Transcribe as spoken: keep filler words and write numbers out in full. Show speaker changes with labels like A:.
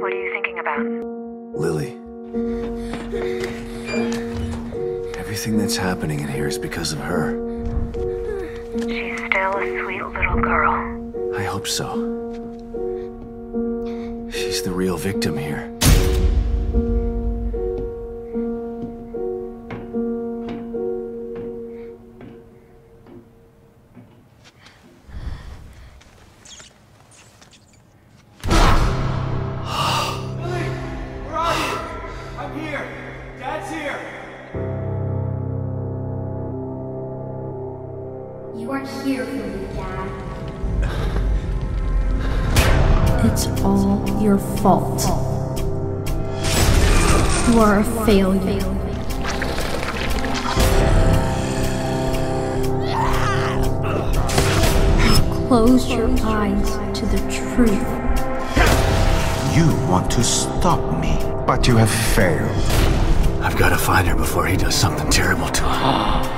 A: What are you thinking about?
B: Lily. Everything that's happening in here is because of her.
A: She's still a sweet little girl.
B: I hope so. She's the real victim here.
C: You aren't here for me, Dad. It's all your fault. You are a failure. Close your eyes to the truth.
D: You want to stop me, but you have failed.
B: I've got to find her before he does something terrible to her.